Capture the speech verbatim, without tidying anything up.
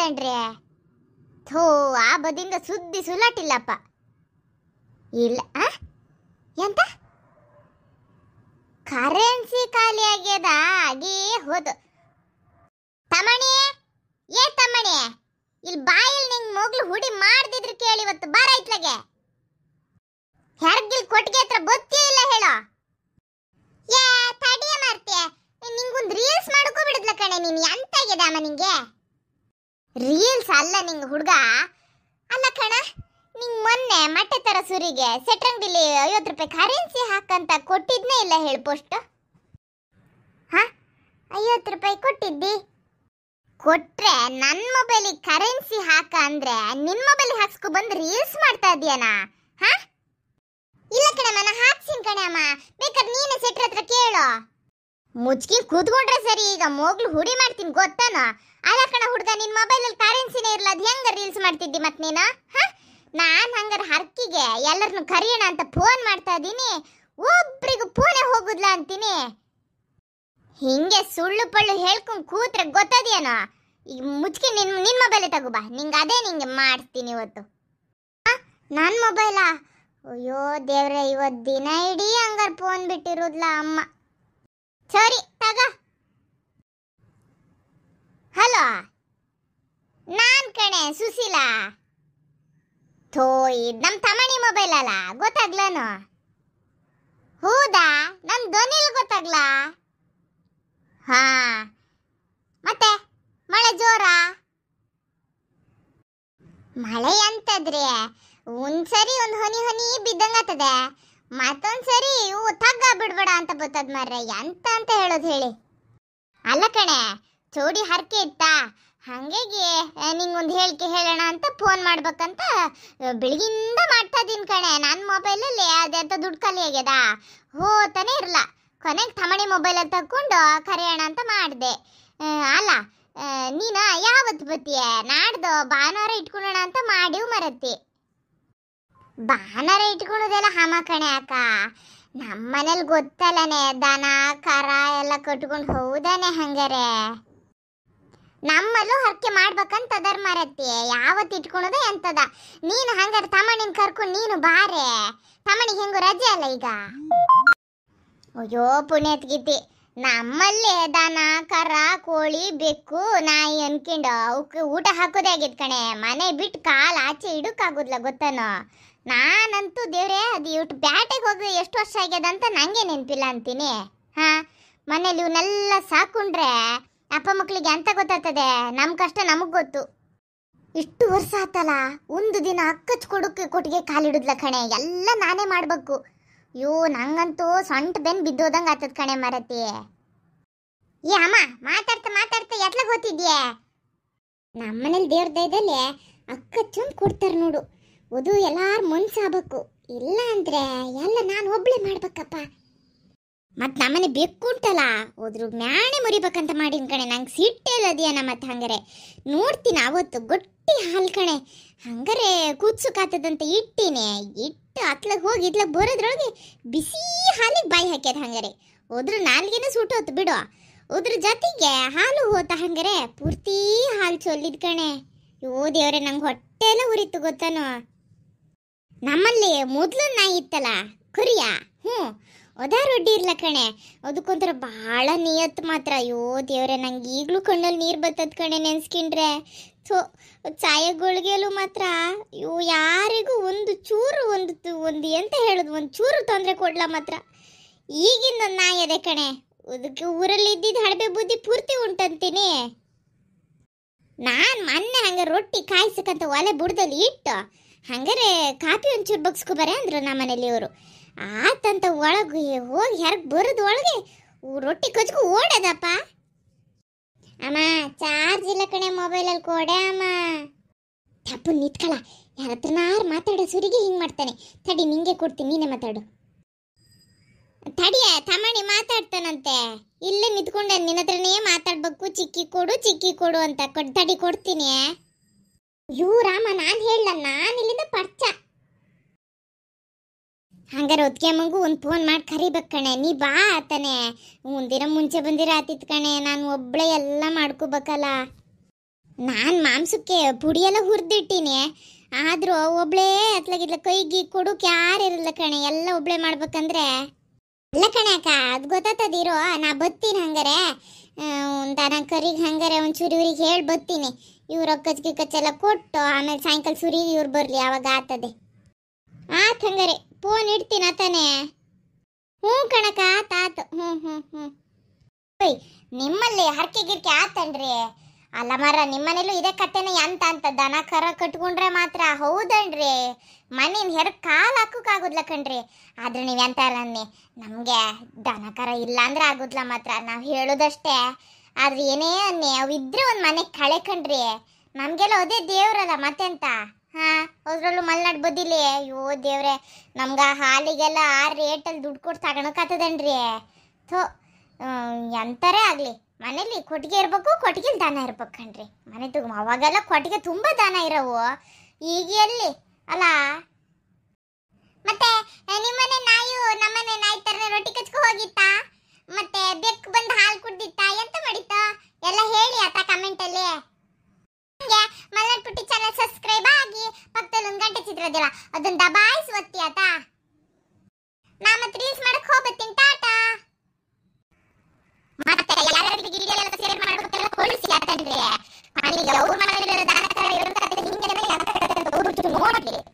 ಮಾಡ್ದಣ್ರಿ. ಥೋ ಆ ಬದಿಯಿಂದ ಸುದ್ದಿ ಸುಲಾಟಿಲ್ಲಪ್ಪ. ಇಲ್ಲ ಎಂತ ಕರೆನ್ಸಿ ಖಾಲಿ ಆಗ್ಯದ ಆಗೇ ಹೋದು. ತಮಣಿ ಏ ತಮಣಿ, ಇಲ್ಲಿ ಬಾಯಲ್ಲಿ ನಿಂಗೆ ಮೊಗ್ಲು ಹುಡಿ ಮಾಡ್ದಿದ್ರು ಕೇಳಿ ಇವತ್ತು ಬಾರ ಇತ್ಲಾಗೆ. ಹೆರ್ಗಿಲ್ ಕೊಟ್ಟಿಗೆ ಹತ್ರ ಬೊತ್ತೇ ಇಲ್ಲ ಹೇಳೋ. ಏ ತಡಿಯ ಮಾರ್ತೆ, ನಿಂಗೊಂದು ರೀಲ್ಸ್ ಮಾಡ್ಕೊ ಬಿಡದ್ಲ ಕಣೆ. ನೀನು ಎಂತ ಆಗ್ಯದ ಅಮ್ಮ ನಿಂಗೆ? ರೀಲ್ಸ್ ಅಲ್ಲ ನಿಂಗೆ ಹುಡುಗ ಅಲ್ಲ ಕಣ. ನಿಂಗೆ ಮೊನ್ನೆ ಮಟ್ಟೆ ತರ ಸುರಿಗೆ ಸೆಟ್ರಂಗಡಿಲಿ ಐವತ್ತು ರೂಪಾಯಿ ಕರೆನ್ಸಿ ಹಾಕಂತ ಕೊಟ್ಟಿದ್ನೇ ಇಲ್ಲ ಹೇಳಿ ಪೋಸ್ಟ್. ಹಾ ಐವತ್ತು ರೂಪಾಯಿ ಕೊಟ್ಟಿದ್ದಿ. ಕೊಟ್ರೆ ನನ್ನ ಮೊಬೈಲಿಗೆ ಕರೆನ್ಸಿ ಹಾಕ ಅಂದ್ರೆ ನಿನ್ನ ಮೊಬೈಲಿಗೆ ಹಾಕ್ಸ್ಕೊ ಬಂದು ರೀಲ್ಸ್ ಮಾಡ್ತಾ ಇದೀಯನ? ಹಾ ಇಲ್ಲ ಕಣಮ್ಮ, ನಾ ಹಾಕ್ಸಿನ್ ಕಣೆ ಅಮ್ಮ, ಬೇಕಾದ್ರೆ ನೀನೆ ಸೆಟ್ರ ಹತ್ರ ಕೇಳು. ಮುಚ್ಕಿ ಕೂತ್ಕೊಂಡ್ರೆ ಸರಿ, ಈಗ ಮೊಗ್ಲು ಹುಡಿ ಮಾಡ್ತೀನಿ ಗೊತ್ತಾನ? ಅಲ್ಲ ಕಣ ಹುಡುಗ, ನಿನ್ನ ಮೊಬೈಲಲ್ಲಿ ಕರೆನ್ಸಿನೇ ಇರಲ್ಲ, ಅದು ಹೆಂಗ ರೀಲ್ಸ್ ಮಾಡ್ತಿದ್ದಿ ಮತ್ತೆ ನೀನು? ಹಾ ನಾನು ಹಂಗಾರೆ ಹರ್ಕಿಗೆ ಎಲ್ಲರನ್ನು ಕರೆಯೋಣ ಅಂತ ಫೋನ್ ಮಾಡ್ತಾ ಇದ್ದೀನಿ, ಒಬ್ರಿಗೂ ಫೋನೇ ಹೋಗುದ್ಲ ಅಂತೀನಿ. ಹಿಂಗೆ ಸುಳ್ಳು ಪಳ್ಳು ಹೇಳ್ಕೊಂಡು ಕೂತ್ರೆ ಗೊತ್ತದೇನೋ. ಈಗ ಮುಚ್ಕಿ ನಿನ್ ನಿನ್ನ ಮೊಬೈಲೇ ತಗೋಬಾ, ನಿಂಗೆ ಅದೇ ನಿಂಗೆ ಮಾಡ್ತೀನಿ ಇವತ್ತು. ನನ್ನ ಮೊಬೈಲಾ? ಅಯ್ಯೋ ದೇವ್ರೆ, ಇವತ್ತು ದಿನ ಇಡೀ ಹಂಗಾರೆ ಫೋನ್ ಬಿಟ್ಟಿರೋದ್ಲ ಅಮ್ಮ. ಸರಿ ತಗ. ಹಲೋ, ನಾನ್ ಕಣೆ ಸುಶೀಲಾ. ಥೋ ಇದು ನಮ್ಮ ತಮಣಿ ಮೊಬೈಲ್ ಅಲ್ಲ, ಗೊತ್ತಾಗ್ಲನು? ಹೌದಾ, ನನ್ನ ಧ್ವನಿಲ್ ಗೊತ್ತಾಗ್ಲ? ಹಾ ಮತ್ತೆ ಮಳೆ ಜೋರ? ಮಳೆ ಅಂತಂದ್ರೆ ಒಂದ್ಸರಿ ಒಂದು ಹನಿ ಹನಿ ಬಿದ್ದಂಗಾತದೆ, ಮತ್ತೊಂದ್ಸರಿ ಇವು ತಗ್ಗ ಬಿಡ್ಬೇಡ ಅಂತ ಬರ್ತದ ಮಾರ್ರೆ. ಎಂತ ಅಂತ ಹೇಳೋದು ಹೇಳಿ? ಅಲ್ಲ ಕಣೆ, ಚೋಡಿ ಹರಕೆ ಇತ್ತ, ಹಾಗಾಗಿ ನಿಂಗೊಂದು ಹೇಳಿಕೆ ಹೇಳೋಣ ಅಂತ ಫೋನ್ ಮಾಡ್ಬೇಕಂತ ಬೆಳಗಿಂದ ಮಾಡ್ತಾ ಇದ್ದೀನಿ ಕಣೆ. ನನ್ನ ಮೊಬೈಲಲ್ಲಿ ಅದೆಂತ ದುಡ್ಡು ಖಾಲಿ ಆಗ್ಯದ, ಹೋತಾನೆ ಇರಲ್ಲ. ಕೊನೆಗೆ ತಮಣಿ ಮೊಬೈಲಲ್ಲಿ ತಕ್ಕೊಂಡು ಕರೆಯೋಣ ಅಂತ ಮಾಡಿದೆ. ಅಲ್ಲ ನೀನು ಯಾವತ್ತು ಬತ್ತೀಯ? ನಾಡ್ದು ಭಾನುವಾರ ಇಟ್ಕೊಳ್ಳೋಣ ಅಂತ ಮಾಡಿವ್ ಮರತ್ತಿ. ಭಾನುವಾರ ಇಟ್ಕೊಳ್ಳೋದೆಲ್ಲ ಹಮ ಕಣೆ ಅಕ್ಕ. ನಮ್ಮನೇಲಿ ಗೊತ್ತಲ್ಲನೆ, ದನ ಕರ ಎಲ್ಲ ಕಟ್ಕೊಂಡು ಹೌದಾನೆ. ಹಂಗಾರೆ ನಮ್ಮಲ್ಲೂ ಹರಕೆ ಮಾಡ್ಬೇಕಂತ ಅದರ ಮರತ್ತಿ, ಯಾವತ್ತು ಇಟ್ಕೊಳೋದ ಎಂತದ. ನೀನು ಹಂಗಾರೆ ತಮಣಿನ ಕರ್ಕೊಂಡು ನೀನು ಬಾರೆ, ತಮಣಿಗೆ ಹೆಂಗು ರಜೆ ಅಲ್ಲ ಈಗ. ಅಯ್ಯೋ ಪುಣ್ಯತ್ಗಿತಿ, ನಮ್ಮಲ್ಲಿ ದನ ಕರ ಕೋಳಿ ಬೆಕ್ಕು ನಾಯಿ ಅನ್ಕೊಂಡು ಅವಕ್ಕೆ ಊಟ ಹಾಕೋದೇ ಆಗಿದ್ ಕಣೆ. ಮನೆ ಬಿಟ್ಟು ಕಾಲು ಆಚೆ ಇಡಕ್ಕಾಗೋದಿಲ್ಲ ಗೊತ್ತನೋ. ನಾನಂತೂ ದೇವ್ರೆ, ಅದು ಇಟ್ಟು ಬ್ಯಾಟೆಗೆ ಹೋಗಿ ಎಷ್ಟು ವರ್ಷ ಆಗ್ಯದ ಅಂತ ನಂಗೆ ನೆನಪಿಲ್ಲ ಅಂತೀನಿ. ಹಾ ಮನೇಲಿ ಇವನ್ನೆಲ್ಲ ಸಾಕೊಂಡ್ರೆ ಅಪ್ಪ ಮಕ್ಕಳಿಗೆ ಅಂತ ಗೊತ್ತಾಗ್ತದೆ. ನಮ್ಮ ಕಷ್ಟ ನಮಗೆ ಗೊತ್ತು. ಇಷ್ಟು ವರ್ಷ ಆತಲ್ಲ, ಒಂದು ದಿನ ಅಕ್ಕಚ್ ಕೊಡಕ್ಕೆ ಕೊಟ್ಟಿಗೆ ಕಾಲಿಡುದ್ಲ ಕಣೆ. ಎಲ್ಲ ನಾನೇ ಮಾಡ್ಬೇಕು. ಅಯ್ಯೋ ನಂಗಂತೂ ಸೊಂಟ ಬೆನ್ ಬಿದ್ದೋದಂಗೆ ಆತದ ಕಣೆ ಮರತಿ. ಏ ಅಮ್ಮ, ಮಾತಾಡ್ತಾ ಮಾತಾಡ್ತಾ ಎತ್ಲಾಗ ಹೋತಿದ್ಯೆ? ನಮ್ಮನೇಲಿ ದೇವ್ರ ದಯದಲ್ಲಿ ಅಕ್ಕಚ್ಚೊಂದು ಕೊಡ್ತಾರೆ ನೋಡು. ಅದು ಎಲ್ಲಾರು ಮನ್ಸಾಗಬೇಕು, ಇಲ್ಲ ಅಂದ್ರೆ ಎಲ್ಲ ನಾನು ಒಬ್ಳೆ ಮಾಡ್ಬೇಕಪ್ಪ. ಮತ್ತು ನಮ್ಮನೆ ಬೆಕ್ಕು ಉಂಟಲ್ಲ, ಹೋದ್ರು ಮ್ಯಾಣೆ ಮುರಿಬೇಕಂತ ಮಾಡಿನ ಕಣೆ. ನಂಗೆ ಸಿಟ್ಟೆ ಇಲ್ಲದಿಯನ. ಮತ್ತು ಹಂಗಾರೆ ನೋಡ್ತೀನಿ ಅವತ್ತು ಗಟ್ಟಿ ಹಾಲು ಕಣೆ. ಹಂಗಾರೆ ಕೂತ್ಸುಕಾತದಂತ ಇಟ್ಟಿನಿ. ಇಟ್ಟು ಅತ್ಲಾಗ ಹೋಗಿ ಇತ್ಲಾಗ ಬರೋದ್ರೊಳಗೆ ಬಿಸಿ ಹಾಲಿಗೆ ಬಾಯಿ ಹಾಕ್ಯದ. ಹಂಗಾರೆ ಹೋದ್ರು ನಾಲ್ಗೇನು ಸುಟ್ಟೋತು ಬಿಡು. ಅದ್ರ ಜೊತೆಗೆ ಹಾಲು ಹೋತ. ಹಂಗಾರೆ ಪೂರ್ತಿ ಹಾಲು ಚೊಲ್ಲಿದ್ ಕಣೆ. ಯೋ ದೇವ್ರೆ, ನಂಗೆ ಹೊಟ್ಟೆ ಎಲ್ಲ ಉರಿತು ಗೊತ್ತಾನೋ. ನಮ್ಮಲ್ಲಿ ಮೊದಲು ನಾಯಿ ಇತ್ತಲ್ಲ, ಕುರಿಯ, ಹ್ಞೂ ಅದ ರೊಡ್ಡಿ ಇರ್ಲ ಕಣೆ. ಅದಕ್ಕೊಂಥರ ಭಾಳ ನಿಯತ್ತು ಮಾತ್ರ. ಅಯ್ಯೋ ದೇವ್ರೆ, ನಂಗೆ ಈಗಲೂ ಕಣ್ಣಲ್ಲಿ ನೀರು ಬರ್ತದ ಕಣೆ ನೆನ್ಸ್ಕೊಂಡ್ರೆ. ಸೊ ಚಾಯಗಳಿಗೆಲ್ಲೂ ಮಾತ್ರ ಇವು ಯಾರಿಗೂ ಒಂದು ಚೂರು ಒಂದು ಒಂದು ಎಂತ ಹೇಳೋದು, ಒಂದು ಚೂರು ತೊಂದರೆ ಕೊಡ್ಲ ಮಾತ್ರ. ಈಗಿನ ನಾಯಿ ಅದೇ ಕಣೆ. ಅದಕ್ಕೆ ಊರಲ್ಲಿ ಇದ್ದಿದ್ದು ಹಳಬೆ ಬುದ್ಧಿ ಪೂರ್ತಿ ಉಂಟಂತೀನಿ. ನಾನು ಮೊನ್ನೆ ಹಂಗೆ ರೊಟ್ಟಿ ಕಾಯಿಸಕ್ಕಂತ ಒಲೆ ಬುಡದಲ್ಲಿ ಇಟ್ಟು ಹಂಗಾರೆ ಕಾಪಿ ಒಂಚೂರು ಬಗ್ಸ್ಕೊಬಾರೆ ಅಂದ್ರು ನಮ್ಮ ಮನೇಲಿ ಇವರು. ಆತಂತ ಒಳಗೆ ಹೋಗಿ ಹೊರಗೆ ಬರೋದು ಒಳಗೆ ರೊಟ್ಟಿ ಕಚ್ಕೊ ಓಡದಪ್ಪ. ಅಮ್ಮ ಚಾರ್ಜ್ ಇಲ್ಲ ಕಣೆ ಮೊಬೈಲಲ್ಲಿ ಕೊಡೆ ಅಮ್ಮ. ತಪ್ಪು ನಿತ್ಕಳ, ಯಾರ ಹತ್ರನಾರು ಮಾತಾಡೋ ಸುರಿಗೆ ಹಿಂಗೆ ಮಾಡ್ತಾನೆ. ತಡಿ ನಿಂಗೆ ಕೊಡ್ತೀನಿ, ನೀನೇ ಮಾತಾಡು. ತಡಿಯ ತಮಣಿ ಮಾತಾಡ್ತಾನಂತೆ. ಇಲ್ಲೇ ನಿಂತ್ಕೊಂಡೆ, ನಿನ್ನ ಹತ್ರನೇ ಮಾತಾಡ್ಬೇಕು. ಚಿಕ್ಕಿ ಕೊಡು ಚಿಕ್ಕಿ ಕೊಡು ಅಂತ ಕೊಡ್ ತಡಿ ಕೊಡ್ತೀನಿ. ಯೂ ರಾಮ, ನಾನು ಹೇಳ, ನಾನು ಇಲ್ಲಿಂದ ಪರ್ಚ. ಹಂಗಾರೆ ಒತ್ತಿಗೆ ಮಗು ಒಂದು ಫೋನ್ ಮಾಡಿ ಕರಿಬೇಕು ಕಣೆ. ನೀ ಬಾ ಆತಾನೆ. ಒಂದಿನ ಮುಂಚೆ ಬಂದಿರ ಆತಿತ್ತು ಕಣೆ. ನಾನು ಒಬ್ಬಳೆ ಎಲ್ಲ ಮಾಡ್ಕೋಬೇಕಲ್ಲ. ನಾನು ಮಾಂಸಕ್ಕೆ ಪುಡಿ ಎಲ್ಲ ಹುರಿದಿಟ್ಟಿನಿ, ಆದರೂ ಒಬ್ಳೇ ಅತ್ಲಾಗಿದ್ಲ ಕೈಗೆ ಕೊಡೋಕೆ ಯಾರು ಇರಲ್ಲ ಕಣೆ, ಎಲ್ಲ ಒಬ್ಳೆ ಮಾಡ್ಬೇಕಂದ್ರೆ. ಇಲ್ಲ ಕಣೆ ಅಕ್ಕ, ಅದು ಗೊತ್ತಾತದಿರೋ, ನಾ ಬತ್ತೀನಿ ಹಂಗಾರೆ. ದನ ಕರಿಗೆ ಹಂಗಾರೆ ಒಂಚೂರು ಇವ್ರಿಗೆ ಹೇಳಿ ಬತ್ತೀನಿ. ಇವ್ರ ಕಚ್ಕಿ ಕಚ್ಚೆಲ್ಲ ಕೊಟ್ಟು ಆಮೇಲೆ ಸಾಯಂಕಾಲ ಸುರಿಗೆ ಇವ್ರು ಬರಲಿ, ಆವಾಗ ಆತದೆ. ಆತ್ ಹಂಗಾರೆ ಫೋನ್ ಇಡ್ತೀನಿ ಆತಾನೆ. ಹ್ಞೂ ಕಣಕ ಆತಾತು. ಹ್ಞೂ ಹ್ಞೂ ಹ್ಞೂ ಓಯ್, ನಿಮ್ಮಲ್ಲಿ ಹರಕೆ ಗಿರ್ಕೆ ಆತನ್ರಿ? ಅಲ್ಲ ಮರ, ನಿಮ್ಮನೇಲೂ ಇದೇ ಕತೆನೇ ಎಂತ ಅಂತ ದನ ಕರ ಕಟ್ಕೊಂಡ್ರೆ ಮಾತ್ರ ಹೌದನ್ರಿ, ಮನೇನ ಹೆರ್ ಕಾಲು ಹಾಕೋಕ್ಕಾಗೋದ್ಲ ಕಣ್ರಿ. ಆದ್ರೆ ನೀವು ಎಂತಾರ ಅನ್ನಿ, ನಮಗೆ ದನ ಕರ ಇಲ್ಲ ಅಂದ್ರೆ ಆಗೋದ್ಲ ಮಾತ್ರ, ನಾವು ಹೇಳೋದಷ್ಟೇ. ಆದ್ರೆ ಏನೇ ಅನ್ನಿ, ಅವು ಇದ್ರೆ ಒಂದು ಮನೆಗೆ ಕಳೆ ಕಣ್ರಿ, ನಮಗೆಲ್ಲ ಅದೇ ದೇವ್ರಲ್ಲ ಮತ್ತೆಂತ. ಹಾಂ, ಅದ್ರಲ್ಲೂ ಮಲ್ನಾಡು ಬದಿಲಿ, ಅಯ್ಯೋ ದೇವ್ರೆ, ನಮ್ಗೆ ಹಾಲಿಗೆಲ್ಲ ಆ ರೇಟಲ್ಲಿ ದುಡ್ಡು ಕೊಟ್ಟು ತಗೊಳಕಾಗ್ತದನ್ರಿ. ಥೋ, ಎಂಥರೇ ಆಗಲಿ ಮನೇಲಿ ಕೊಟ್ಟಿಗೆ ಇರಬೇಕು, ಕೊಟ್ಟಿಗೆಲಿ ದನ ಇರ್ಬೇಕು ಕಣ್ರಿ. ಮನೆ ತಗೋ ಅವಾಗೆಲ್ಲ ಕೊಟ್ಟಿಗೆ ತುಂಬ ದನ ಇರೋವು, ಈಗ ಎಲ್ಲಿ ಅಲ್ಲ. ಮತ್ತೆ ನಿಮ್ಮನೆ ನಾಯಿಯು ನಮ್ಮನೆ ನಾಯಿ ಥರನೇ ರೊಟ್ಟಿ ಕಚ್ಕೊ ಹೋಗಿತ್ತಾ? ಮತ್ತೆ ಬೆಕ್ಕು ಬಂದು ಹಾಲು ಕುಡ್ದಿತ್ತಾ? ಎಂತ ಮಾಡಿತ್ತಾ ಎಲ್ಲ ಹೇಳಿ ಆತ ಕಮೆಂಟಲ್ಲಿ. ಹಂಗೆ ಮಲ್ನಾಡ್ ಪುಟ್ಟಿ ಚಾನಲ್ ಸಬ್ಸ್ಕ್ರೈಬ್ ಆಗಿ ಪಕ್ಕದಲ್ಲಿ ಒಂದು ಗಂಟೆ ಚಿತ್ರದಿಲ್ಲ, ಅದನ್ನ ದಬಾಯಿಸಿ ಒತ್ತಿ ಆತ. ನಾ ಮತ್ತೆ ರೀಲ್ಸ್ ಮಾಡಕ್ ಹೋಗ್ಬತ್ತೀನಿ, ಟಾಟಾ. ಮತ್ತೆ ಯಾರ್ಯಾರಿಗೆ ವಿಡಿಯೋ ಎಲ್ಲ ಶೇರ್ ಮಾಡೋದಕ್ಕೆಲ್ಲ ಕೊಡಿಸಿ ಆತಂದ್ರೆ, ಅಲ್ಲಿ ಅವ್ರ ಮನೆಯಲ್ಲಿ ದಾನ ಕರ ಇರೋ ಕತೆ ಹಿಂಗೆ ಅಂತ ನೋಡ್ಲಿ.